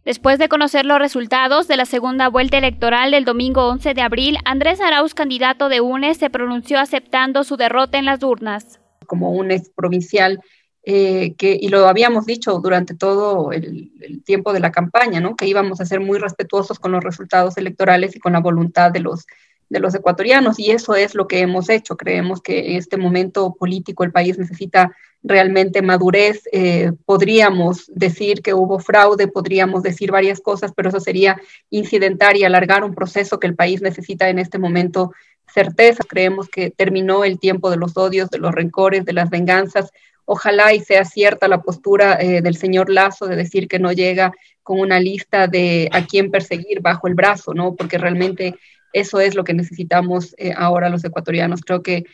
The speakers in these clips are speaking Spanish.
Después de conocer los resultados de la segunda vuelta electoral del domingo 11 de abril, Andrés Arauz, candidato de UNES, se pronunció aceptando su derrota en las urnas. Como un ex provincial, y lo habíamos dicho durante todo el tiempo de la campaña, ¿no? Que íbamos a ser muy respetuosos con los resultados electorales y con la voluntad de los ecuatorianos, y eso es lo que hemos hecho. Creemos que en este momento político el país necesita realmente madurez. Podríamos decir que hubo fraude, podríamos decir varias cosas, pero eso sería incidentar y alargar un proceso que el país necesita en este momento certeza. Creemos que terminó el tiempo de los odios, de los rencores, de las venganzas. Ojalá y sea cierta la postura del señor Lasso de decir que no llega con una lista de a quién perseguir bajo el brazo, ¿no? Porque realmente eso es lo que necesitamos ahora los ecuatorianos. Creo que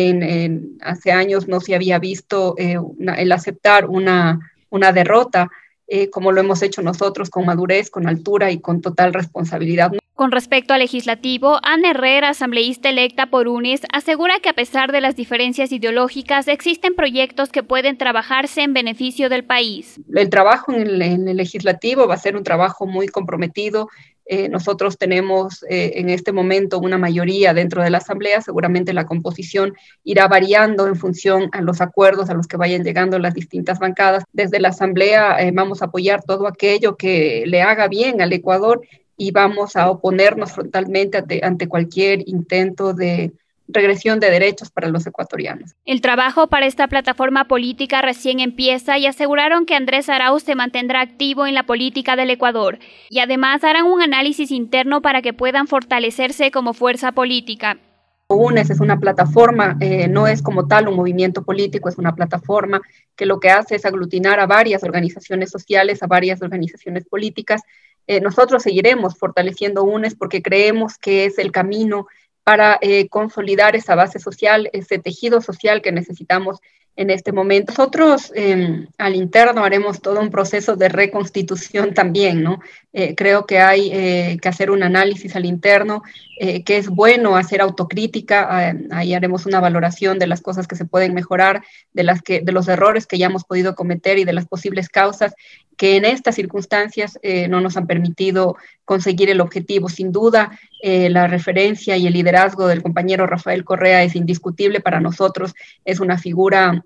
hace años no se había visto el aceptar una derrota como lo hemos hecho nosotros, con madurez, con altura y con total responsabilidad. Con respecto al legislativo, Ana Herrera, asambleísta electa por UNES, asegura que a pesar de las diferencias ideológicas, existen proyectos que pueden trabajarse en beneficio del país. El trabajo en el legislativo va a ser un trabajo muy comprometido. Nosotros tenemos en este momento una mayoría dentro de la Asamblea. Seguramente la composición irá variando en función a los acuerdos a los que vayan llegando las distintas bancadas. Desde la Asamblea vamos a apoyar todo aquello que le haga bien al Ecuador y vamos a oponernos frontalmente ante cualquier intento de regresión de derechos para los ecuatorianos. El trabajo para esta plataforma política recién empieza y aseguraron que Andrés Arauz se mantendrá activo en la política del Ecuador y además harán un análisis interno para que puedan fortalecerse como fuerza política. UNES es una plataforma, no es como tal un movimiento político, es una plataforma que lo que hace es aglutinar a varias organizaciones sociales, a varias organizaciones políticas. Nosotros seguiremos fortaleciendo UNES porque creemos que es el camino para consolidar esa base social, ese tejido social que necesitamos en este momento. Nosotros al interno haremos todo un proceso de reconstitución también, ¿no? Creo que hay que hacer un análisis al interno, que es bueno hacer autocrítica. Ahí haremos una valoración de las cosas que se pueden mejorar, de los errores que ya hemos podido cometer y de las posibles causas que en estas circunstancias no nos han permitido conseguir el objetivo. Sin duda, la referencia y el liderazgo del compañero Rafael Correa es indiscutible para nosotros, es una figura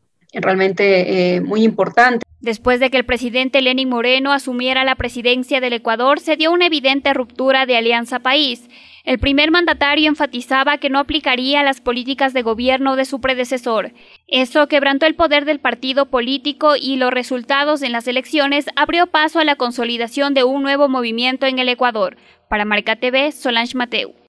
realmente muy importante. Después de que el presidente Lenín Moreno asumiera la presidencia del Ecuador, se dio una evidente ruptura de Alianza País. El primer mandatario enfatizaba que no aplicaría las políticas de gobierno de su predecesor. Eso quebrantó el poder del partido político y los resultados en las elecciones abrió paso a la consolidación de un nuevo movimiento en el Ecuador. Para Marca TV, Solange Mateu.